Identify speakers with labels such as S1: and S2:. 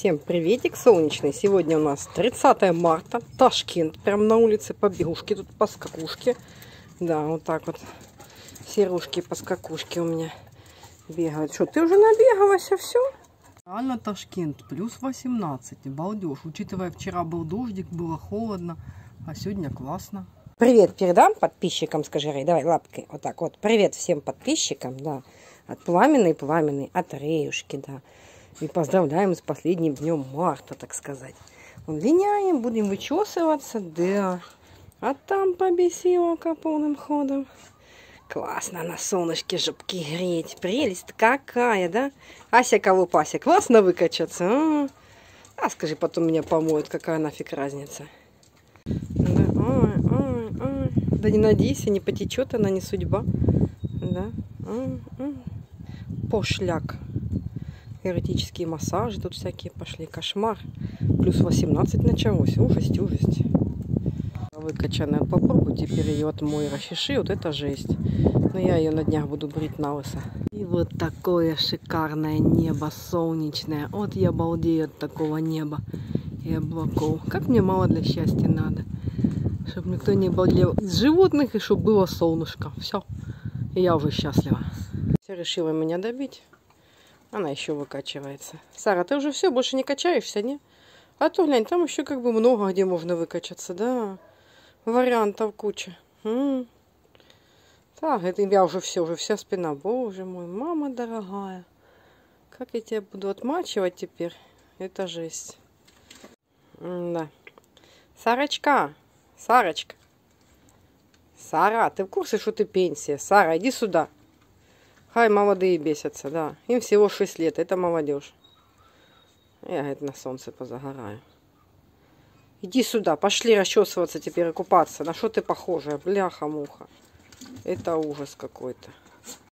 S1: Всем приветик солнечный. Сегодня у нас 30 марта. Ташкент. Прям на улице побегушки. Тут поскакушки. Да, вот так вот. Серушки поскакушки у меня бегают. Что, ты уже набегалась, а все? Реально Ташкент. Плюс 18. Балдеж. Учитывая, вчера был дождик, было холодно. А сегодня классно. Привет передам подписчикам, скажи, Рэй. Давай лапкой. Вот так вот. Привет всем подписчикам, да. От Пламенной, от Реюшки, да. И поздравляем с последним днем марта, так сказать. Вон, линяем, будем вычесываться, да. А там побесилка полным ходом. Классно на солнышке жопки греть. Прелесть какая, да? Ася Колупася, классно выкачаться. А скажи, потом меня помоют, какая нафиг разница. Да, ой. Да не надейся, не потечет она, не судьба. Да. Пошляк. Эротические массажи тут всякие пошли. Кошмар. Плюс 18 началось. Ужасть. Выкачанная. Попробуй теперь ее отмой, расчеши. Вот это жесть. Но я ее на днях буду брить на лысо. И вот такое шикарное небо солнечное. Вот я балдею от такого неба и облаков. Как мне мало для счастья надо. Чтобы никто не балдел из животных и чтобы было солнышко. Все. И я уже счастлива. Все решила меня добить. Она еще выкачивается. Сара, ты уже все, больше не качаешься, не? А то, глянь, там еще как бы много где можно выкачаться, да. Вариантов куча. Так, это я уже все, уже вся спина. Боже мой, мама дорогая. Как я тебя буду отмачивать теперь? Это жесть. Да. Сарочка. Сарочка. Сара, ты в курсе, что ты пенсия? Сара, иди сюда. Хай молодые бесятся, да. Им всего 6 лет, это молодежь. Я, говорит, на солнце позагораю. Иди сюда, пошли расчесываться теперь и купаться. На что ты похожа? Бляха-муха. Это ужас какой-то.